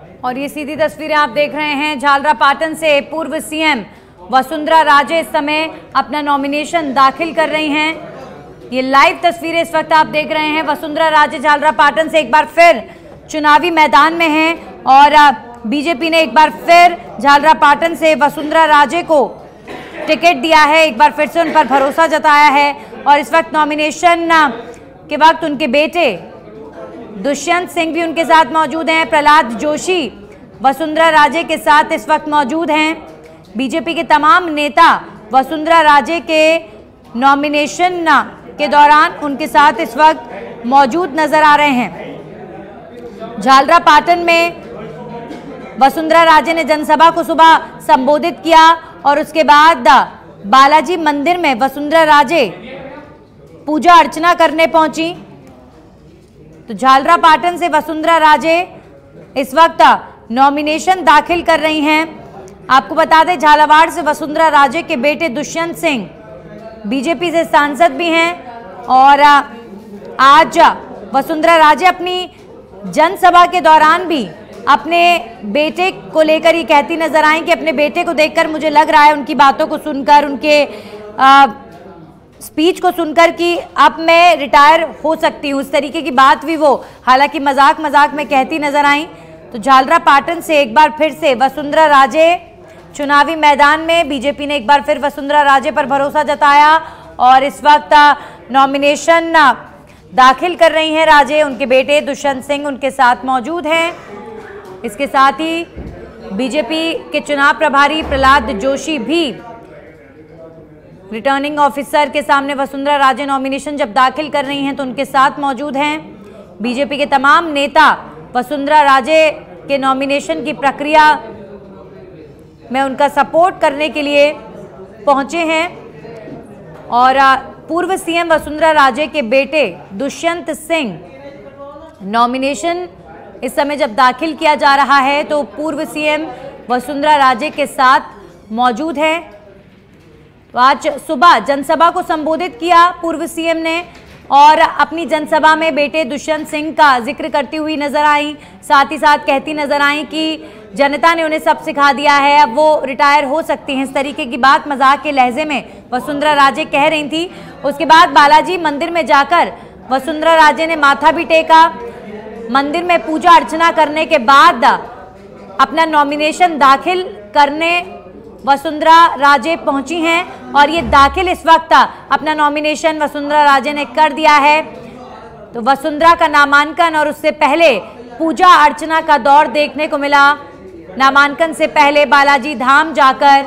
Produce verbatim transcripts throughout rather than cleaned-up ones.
और ये सीधी तस्वीरें आप देख रहे हैं झालरापाटन से पूर्व सीएम वसुंधरा राजे इस समय अपना नॉमिनेशन दाखिल कर रही हैं। ये लाइव तस्वीरें इस वक्त आप देख रहे हैं। वसुंधरा राजे झालरापाटन से एक बार फिर चुनावी मैदान में हैं और बीजेपी ने एक बार फिर झालरापाटन से वसुंधरा राजे को टिकट दिया है, एक बार फिर से उन पर भरोसा जताया है। और इस वक्त नॉमिनेशन के वक्त उनके बेटे दुष्यंत सिंह भी उनके साथ मौजूद हैं। प्रहलाद जोशी वसुंधरा राजे के साथ इस वक्त मौजूद हैं। बीजेपी के तमाम नेता वसुंधरा राजे के नॉमिनेशन के दौरान उनके साथ इस वक्त मौजूद नजर आ रहे हैं। झालरापाटन में वसुंधरा राजे ने जनसभा को सुबह संबोधित किया और उसके बाद बालाजी मंदिर में वसुंधरा राजे पूजा अर्चना करने पहुंची। तो झालरापाटन से वसुंधरा राजे इस वक्त नॉमिनेशन दाखिल कर रही हैं। आपको बता दें झालावाड़ से वसुंधरा राजे के बेटे दुष्यंत सिंह बीजेपी से सांसद भी हैं और आज वसुंधरा राजे अपनी जनसभा के दौरान भी अपने बेटे को लेकर ये कहती नजर आई कि अपने बेटे को देखकर मुझे लग रहा है, उनकी बातों को सुनकर, उनके आ, स्पीच को सुनकर कि अब मैं रिटायर हो सकती हूँ, इस तरीके की बात भी वो हालांकि मजाक मजाक में कहती नजर आई। तो झालरापाटन से एक बार फिर से वसुंधरा राजे चुनावी मैदान में, बीजेपी ने एक बार फिर वसुंधरा राजे पर भरोसा जताया और इस वक्त नॉमिनेशन दाखिल कर रही हैं राजे। उनके बेटे दुष्यंत सिंह उनके साथ मौजूद हैं। इसके साथ ही बीजेपी के चुनाव प्रभारी प्रहलाद जोशी भी रिटर्निंग ऑफिसर के सामने वसुंधरा राजे नॉमिनेशन जब दाखिल कर रही हैं तो उनके साथ मौजूद हैं। बीजेपी के तमाम नेता वसुंधरा राजे के नॉमिनेशन की प्रक्रिया में उनका सपोर्ट करने के लिए पहुंचे हैं और पूर्व सीएम वसुंधरा राजे के बेटे दुष्यंत सिंह नॉमिनेशन इस समय जब दाखिल किया जा रहा है तो पूर्व सीएम वसुंधरा राजे के साथ मौजूद हैं। तो आज सुबह जनसभा को संबोधित किया पूर्व सीएम ने और अपनी जनसभा में बेटे दुष्यंत सिंह का जिक्र करती हुई नजर आई। साथ ही साथ कहती नजर आई कि जनता ने उन्हें सब सिखा दिया है, अब वो रिटायर हो सकती हैं, इस तरीके की बात मजाक के लहजे में वसुंधरा राजे कह रही थी। उसके बाद बालाजी मंदिर में जाकर वसुंधरा राजे ने माथा भी टेका। मंदिर में पूजा अर्चना करने के बाद अपना नॉमिनेशन दाखिल करने वसुंधरा राजे पहुंची हैं और ये दाखिल इस वक्त अपना नॉमिनेशन वसुंधरा राजे ने कर दिया है। तो वसुंधरा का नामांकन और उससे पहले पूजा अर्चना का दौर देखने को मिला। नामांकन से पहले बालाजी धाम जाकर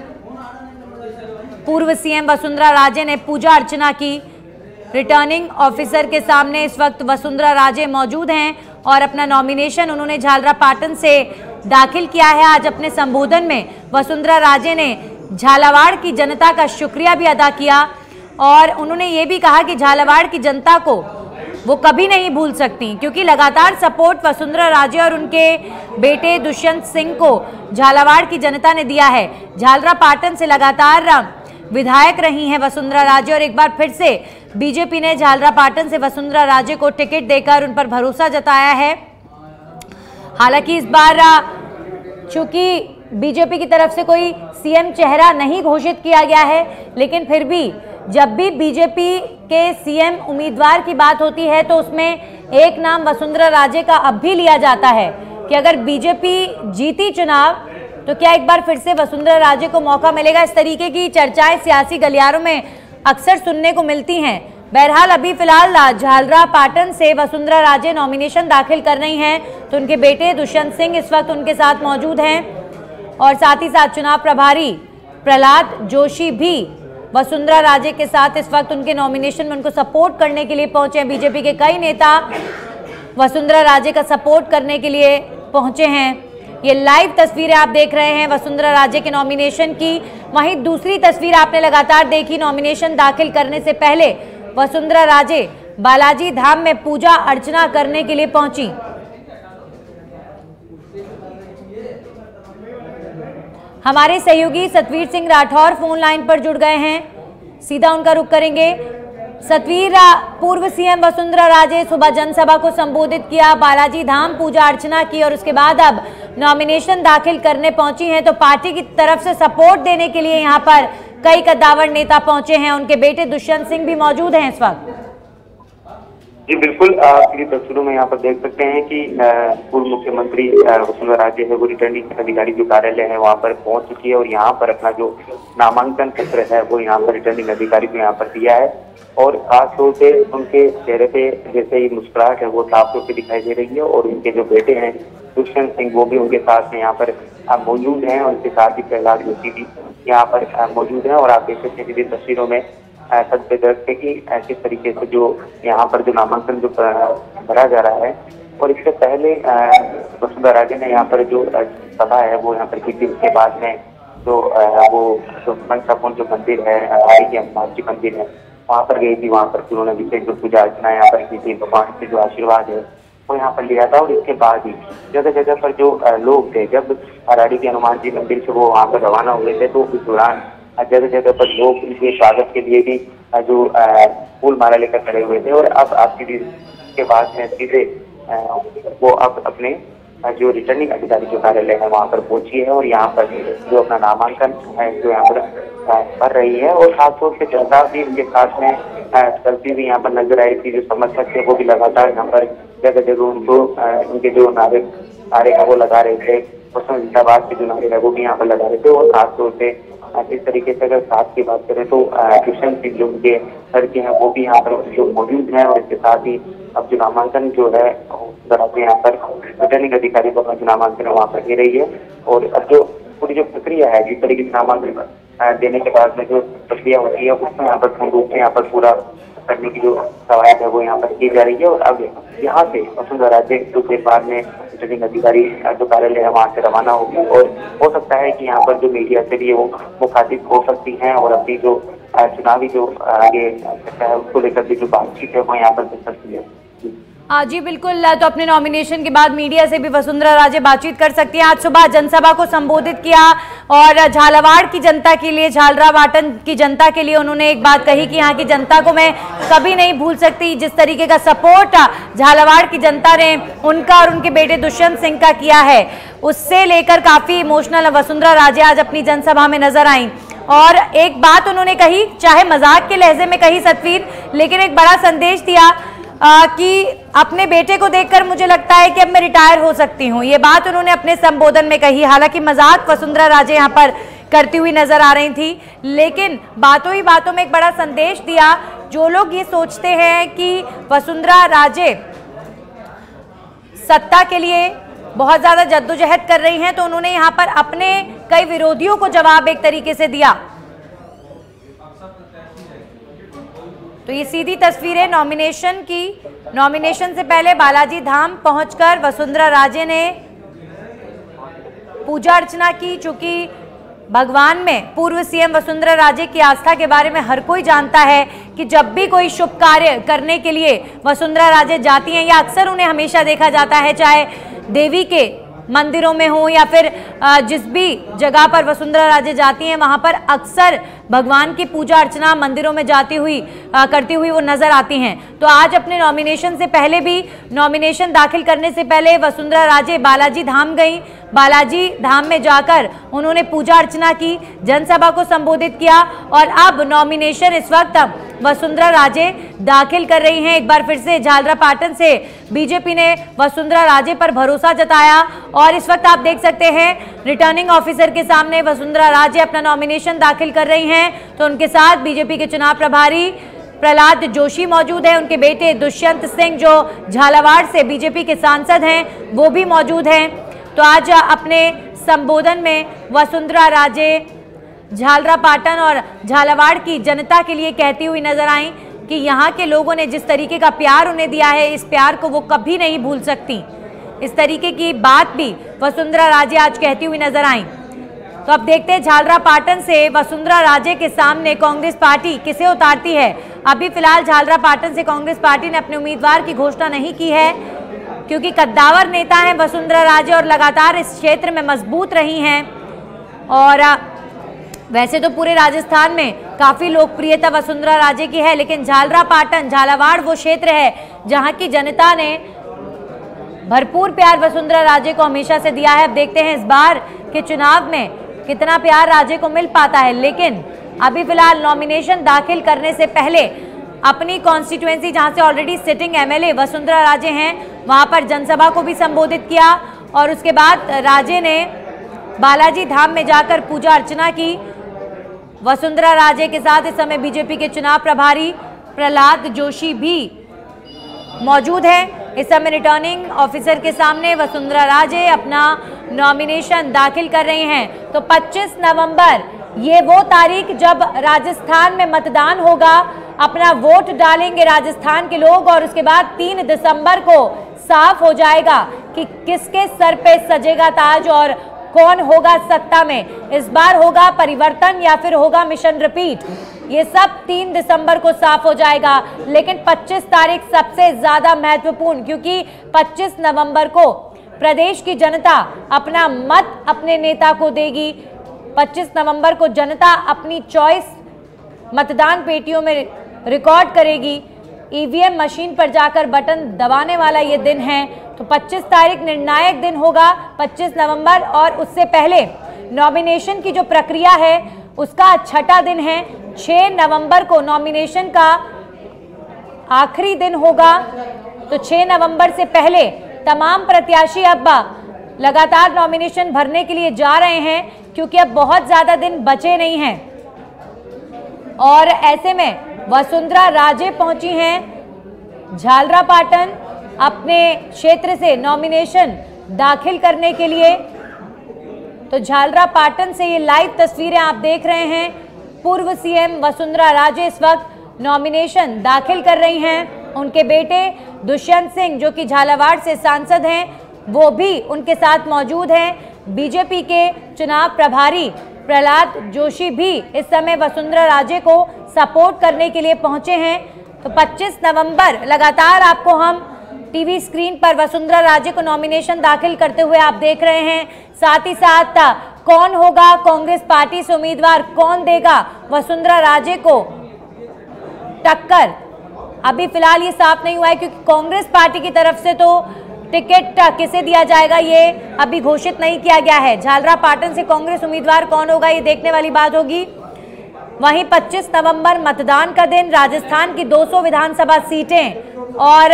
पूर्व सीएम वसुंधरा राजे ने पूजा अर्चना की। रिटर्निंग ऑफिसर के सामने इस वक्त वसुंधरा राजे मौजूद हैं और अपना नॉमिनेशन उन्होंने झालरापाटन से दाखिल किया है। आज अपने संबोधन में वसुंधरा राजे ने झालावाड़ की जनता का शुक्रिया भी अदा किया और उन्होंने ये भी कहा कि झालावाड़ की जनता को वो कभी नहीं भूल सकती, क्योंकि लगातार सपोर्ट वसुंधरा राजे और उनके बेटे दुष्यंत सिंह को झालावाड़ की जनता ने दिया है। झालरापाटन से लगातार विधायक रही हैं वसुंधरा राजे और एक बार फिर से बीजेपी ने झालरापाटन से वसुंधरा राजे को टिकट देकर उन पर भरोसा जताया है। हालांकि इस बार चूंकि बीजेपी की तरफ से कोई सीएम चेहरा नहीं घोषित किया गया है, लेकिन फिर भी जब भी बीजेपी के सीएम उम्मीदवार की बात होती है तो उसमें एक नाम वसुंधरा राजे का अब भी लिया जाता है कि अगर बीजेपी जीती चुनाव तो क्या एक बार फिर से वसुंधरा राजे को मौका मिलेगा। इस तरीके की चर्चाएं सियासी गलियारों में अक्सर सुनने को मिलती हैं। बहरहाल अभी फिलहाल झालरापाटन से वसुंधरा राजे नॉमिनेशन दाखिल कर रही हैं तो उनके बेटे दुष्यंत सिंह इस वक्त उनके साथ मौजूद हैं और साथ ही साथ चुनाव प्रभारी प्रहलाद जोशी भी वसुंधरा राजे के साथ इस वक्त उनके नॉमिनेशन में उनको सपोर्ट करने के लिए पहुंचे हैं। बीजेपी के कई नेता वसुंधरा राजे का सपोर्ट करने के लिए पहुंचे हैं। ये लाइव तस्वीरें आप देख रहे हैं वसुंधरा राजे के नॉमिनेशन की। वहीं दूसरी तस्वीर आपने लगातार देखी, नॉमिनेशन दाखिल करने से पहले वसुंधरा राजे बालाजी धाम में पूजा अर्चना करने के लिए पहुंची। हमारे सहयोगी सतवीर सिंह राठौर फोन लाइन पर जुड़ गए हैं, सीधा उनका रुख करेंगे। सतवीर, पूर्व सीएम वसुंधरा राजे सुबह जनसभा को संबोधित किया, बालाजी धाम पूजा अर्चना की और उसके बाद अब नॉमिनेशन दाखिल करने पहुंची हैं। तो पार्टी की तरफ से सपोर्ट देने के लिए यहां पर कई कद्दावर नेता पहुंचे हैं। उनके बेटे दुष्यंत सिंह भी मौजूद हैं इस वक्त। जी बिल्कुल, आप तस्वीरों में यहाँ पर देख सकते हैं कि पूर्व मुख्यमंत्री वसुंधरा राजे है वो रिटर्निंग अधिकारी जो कार्यालय है वहाँ पर पहुंच चुकी है और यहाँ पर अपना जो नामांकन पत्र है वो यहाँ पर रिटर्निंग अधिकारी को यहाँ पर दिया है। और खासतौर से उनके चेहरे पे जैसे ही मुस्कुराहट है वो साफ तौर पे दिखाई दे रही है। और उनके जो बेटे हैं दुष्यंत सिंह वो भी उनके साथ में यहाँ पर मौजूद हैं और उनके साथ ही प्रहलाद जोशी भी यहाँ पर मौजूद हैं। और आप देख सकते हैं कि तस्वीरों में सच पे दर्ज है कि किस तरीके से जो यहाँ पर जो नामांकन जो भरा जा रहा है। और इससे पहले वसुंधरा राजे ने यहाँ पर जो सभा है वो यहाँ पर की थी। उसके बाद में जो वो जो पंचकुंड जो मंदिर है हमारी के हनुमान मंदिर है वहाँ पर गई थी। वहाँ पर उन्होंने विशेष जो पूजा अर्चना यहाँ पर की थी, भगवान से जो आशीर्वाद है वो यहाँ पर लिया था। और इसके बाद ही जगह जगह पर जो लोग थे, जब हराड़ी के हनुमान जी मंदिर से वो वहाँ पर रवाना हुए थे तो उस दौरान जगह जगह पर लोग उनके स्वागत के लिए भी जो फूल माला लेकर खड़े हुए थे। और अब आपकी के बाद में सीधे वो अब अपने जो रिटर्निंग अधिकारी जो कार्यालय है वहाँ पर पहुंची है और यहाँ पर जो अपना नामांकन है जो यहाँ पर कर रही है। और खासतौर से जनता भी उनके साथ में चलती भी यहाँ पर नजर आई थी। जो समर्थक थे वो भी लगातार यहाँ पर जगह जगह उनको उनके जो नारे नारे है वो लगा रहे थे। उसमें जिंदाबाद के जो नारे है वो भी यहाँ पर लगा रहे थे। और खासतौर से इस तरीके से अगर साथ की बात करें तो दुष्यंत सिंह जो उनके लड़के हैं वो भी यहाँ पर जो मौजूद हैं। और इसके साथ ही अब जो नामांकन जो है यहाँ पर रिटर्निंग अधिकारी को अपना जो नामांकन वहाँ पर दे रही है। और अब जो पूरी जो प्रक्रिया है जिस तरीके से नामांकन देने के बाद में जो प्रक्रिया होती है उसमें यहाँ पर पूर्ण रूप से यहाँ पर पूरा करने की जो कवायद है वो यहाँ पर की जा रही है। और अब यहाँ से वसुंधरा राजे के बाद में रिटर्निंग अधिकारी जो कार्यालय है वहाँ से रवाना होगी। और हो सकता है कि यहाँ पर जो मीडिया से भी वो मुखातिब हो सकती हैं और अपनी जो चुनावी जो आगे है उसको लेकर भी जो बातचीत है वो यहाँ पर कर सकती है। हाँ जी बिल्कुल, तो अपने नॉमिनेशन के बाद मीडिया से भी वसुंधरा राजे बातचीत कर सकती हैं। आज सुबह जनसभा को संबोधित किया और झालावाड़ की जनता के लिए, झालरापाटन की जनता के लिए उन्होंने एक बात कही कि यहाँ की जनता को मैं कभी नहीं भूल सकती। जिस तरीके का सपोर्ट झालावाड़ की जनता ने उनका और उनके बेटे दुष्यंत सिंह का किया है उससे लेकर काफी इमोशनल वसुंधरा राजे आज अपनी जनसभा में नजर आई। और एक बात उन्होंने कही, चाहे मजाक के लहजे में कही सतवीर, लेकिन एक बड़ा संदेश दिया आ, कि अपने बेटे को देखकर मुझे लगता है कि अब मैं रिटायर हो सकती हूँ। ये बात उन्होंने अपने संबोधन में कही। हालांकि मजाक वसुंधरा राजे यहाँ पर करती हुई नजर आ रही थी, लेकिन बातों ही बातों में एक बड़ा संदेश दिया। जो लोग ये सोचते हैं कि वसुंधरा राजे सत्ता के लिए बहुत ज्यादा जद्दोजहद कर रही हैं, तो उन्होंने यहाँ पर अपने कई विरोधियों को जवाब एक तरीके से दिया। तो ये सीधी तस्वीरें नॉमिनेशन की, नॉमिनेशन से पहले बालाजी धाम पहुंचकर वसुंधरा राजे ने पूजा अर्चना की। चूंकि भगवान में पूर्व सीएम वसुंधरा राजे की आस्था के बारे में हर कोई जानता है कि जब भी कोई शुभ कार्य करने के लिए वसुंधरा राजे जाती हैं या अक्सर उन्हें हमेशा देखा जाता है, चाहे देवी के मंदिरों में हो या फिर जिस भी जगह पर वसुंधरा राजे जाती हैं वहां पर अक्सर भगवान की पूजा अर्चना मंदिरों में जाती हुई करती हुई वो नजर आती हैं। तो आज अपने नॉमिनेशन से पहले भी, नॉमिनेशन दाखिल करने से पहले वसुंधरा राजे बालाजी धाम गई। बालाजी धाम में जाकर उन्होंने पूजा अर्चना की, जनसभा को संबोधित किया और अब नॉमिनेशन इस वक्त वसुंधरा राजे दाखिल कर रही हैं। एक बार फिर से झालरापाटन से बीजेपी ने वसुंधरा राजे पर भरोसा जताया और इस वक्त आप देख सकते हैं रिटर्निंग ऑफिसर के सामने वसुंधरा राजे अपना नॉमिनेशन दाखिल कर रही हैं। तो उनके साथ बीजेपी के चुनाव प्रभारी प्रहलाद जोशी मौजूद है, उनके बेटे दुष्यंत सिंह जो झालावाड़ से बीजेपी के सांसद हैं वो भी मौजूद हैं। तो आज अपने संबोधन में वसुंधरा राजे झालरापाटन और झालावाड़ की जनता के लिए कहती हुई नजर आई कि यहाँ के लोगों ने जिस तरीके का प्यार उन्हें दिया है, इस प्यार को वो कभी नहीं भूल सकती। इस तरीके की बात भी वसुंधरा राजे आज कहती हुई नजर आई। तो अब देखते हैं झालरापाटन से वसुंधरा राजे के सामने कांग्रेस पार्टी किसे उतारती है। अभी फिलहाल झालरापाटन से कांग्रेस पार्टी ने अपने उम्मीदवार की घोषणा नहीं की है, क्योंकि कद्दावर नेता हैं वसुंधरा राजे और लगातार इस क्षेत्र में मजबूत रही हैं। और वैसे तो पूरे राजस्थान में काफी लोकप्रियता वसुंधरा राजे की है, लेकिन झालरापाटन झालावाड़ वो क्षेत्र है जहां की जनता ने भरपूर प्यार वसुंधरा राजे को हमेशा से दिया है। अब देखते हैं इस बार के चुनाव में कितना प्यार राजे को मिल पाता है। लेकिन अभी फिलहाल नॉमिनेशन दाखिल करने से पहले अपनी कॉन्स्टिट्यूएंसी जहां से already sitting MLA Vasundhara Raje हैं, वहां पर जनसभा को भी संबोधित किया और उसके बाद राजे ने बालाजी धाम में जाकर पूजा अर्चना की। वसुंधरा राजे के साथ इस समय बीजेपी के चुनाव प्रभारी प्रहलाद जोशी भी मौजूद है। इस समय रिटर्निंग ऑफिसर के सामने वसुंधरा राजे अपना नॉमिनेशन दाखिल कर रही हैं। तो पच्चीस नवंबर ये वो तारीख जब राजस्थान में मतदान होगा, अपना वोट डालेंगे राजस्थान के लोग और उसके बाद तीन दिसंबर को साफ हो जाएगा कि किसके सर पे सजेगा ताज और कौन होगा सत्ता में। इस बार होगा परिवर्तन या फिर होगा मिशन रिपीट, ये सब तीन दिसंबर को साफ हो जाएगा। लेकिन पच्चीस तारीख सबसे ज्यादा महत्वपूर्ण, क्योंकि पच्चीस नवंबर को प्रदेश की जनता अपना मत अपने नेता को देगी। पच्चीस नवंबर को जनता अपनी चॉइस मतदान पेटियों में रिकॉर्ड करेगी। ईवीएम मशीन पर जाकर बटन दबाने वाला ये दिन है। तो पच्चीस तारीख निर्णायक दिन होगा, पच्चीस नवंबर, और उससे पहले नॉमिनेशन की जो प्रक्रिया है उसका छठा दिन है। छह नवंबर को नॉमिनेशन का आखिरी दिन होगा। तो छह नवंबर से पहले तमाम प्रत्याशी अब लगातार नॉमिनेशन भरने के लिए जा रहे हैं, क्योंकि अब बहुत ज्यादा दिन बचे नहीं हैं। और ऐसे में वसुंधरा राजे पहुंची हैं झालरापाटन अपने क्षेत्र से नॉमिनेशन दाखिल करने के लिए। तो झालरापाटन से ये लाइव तस्वीरें आप देख रहे हैं। पूर्व सीएम वसुंधरा राजे इस वक्त नॉमिनेशन दाखिल कर रही हैं। उनके बेटे दुष्यंत सिंह जो कि झालावाड़ से सांसद हैं, वो भी उनके साथ मौजूद हैं। बीजेपी के चुनाव प्रभारी प्रहलाद जोशी भी इस समय वसुंधरा राजे को सपोर्ट करने के लिए पहुंचे हैं। तो पच्चीस नवंबर लगातार आपको हम टीवी स्क्रीन पर वसुंधरा राजे को नॉमिनेशन दाखिल करते हुए आप देख रहे हैं। साथ ही साथ कौन होगा कांग्रेस पार्टी से उम्मीदवार, कौन देगा वसुंधरा राजे को टक्कर, अभी फिलहाल ये साफ नहीं हुआ है, क्योंकि कांग्रेस पार्टी की तरफ से तो टिकट किसे दिया जाएगा ये अभी घोषित नहीं किया गया है। झालरापाटन से कांग्रेस उम्मीदवार कौन होगा ये देखने वाली बात होगी। वहीं पच्चीस नवंबर मतदान का दिन, राजस्थान की दो सौ विधानसभा सीटें और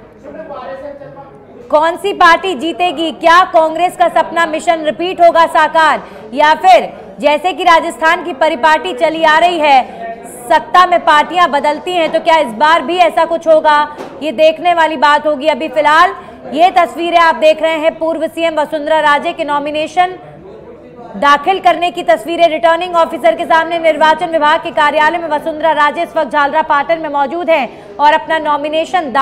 कौन सी पार्टी जीतेगी, क्या कांग्रेस का सपना मिशन रिपीट होगा साकार, या फिर जैसे कि राजस्थान की परिपाटी चली आ रही है, सत्ता में पार्टियां बदलती हैं, तो क्या इस बार भी ऐसा कुछ होगा, ये देखने वाली बात होगी। अभी फिलहाल ये तस्वीरें आप देख रहे हैं पूर्व सीएम वसुंधरा राजे के नॉमिनेशन दाखिल करने की तस्वीरें। रिटर्निंग ऑफिसर के सामने निर्वाचन विभाग के कार्यालय में वसुंधरा राजे इस वक्त झालरापाटन में मौजूद हैं और अपना नॉमिनेशन